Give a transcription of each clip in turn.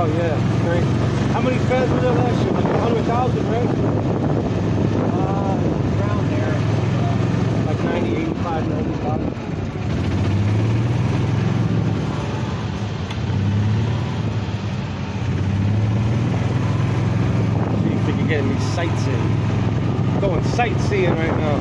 Oh yeah, great. How many fans were there last year? Like 100,000, right? Around there. Like 90, 85, 95. So you think you're getting me sightseeing? Going sightseeing right now.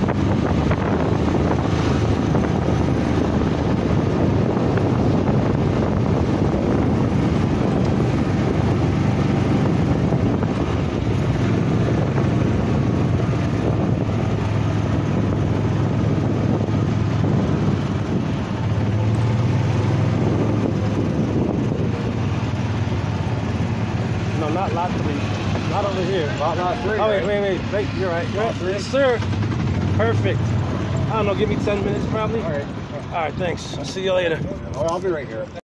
No, not lot 3. Not over here. Lot 3. Oh, wait. You're right. Yes, sir. Perfect. I don't know, give me 10 minutes probably. All right. All right, thanks. I'll see you later. I'll be right here.